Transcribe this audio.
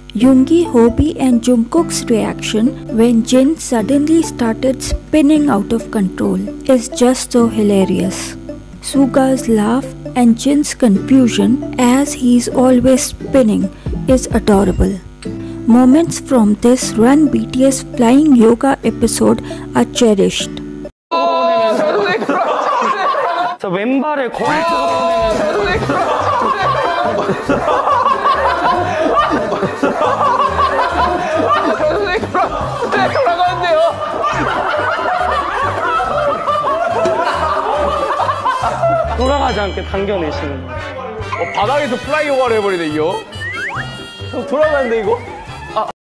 Yoongi, Hobi and Jungkook's reaction when Jin suddenly started spinning out of control is just so hilarious. Suga's laugh and Jin's confusion as he's always spinning is adorable. Moments from this Run BTS flying yoga episode are cherished. 왼발을 거리 돌아가지 않게 당겨내시는 거예요. 바닥에서 플라이 오버를 해버리네 이거. 돌아가는데 이거?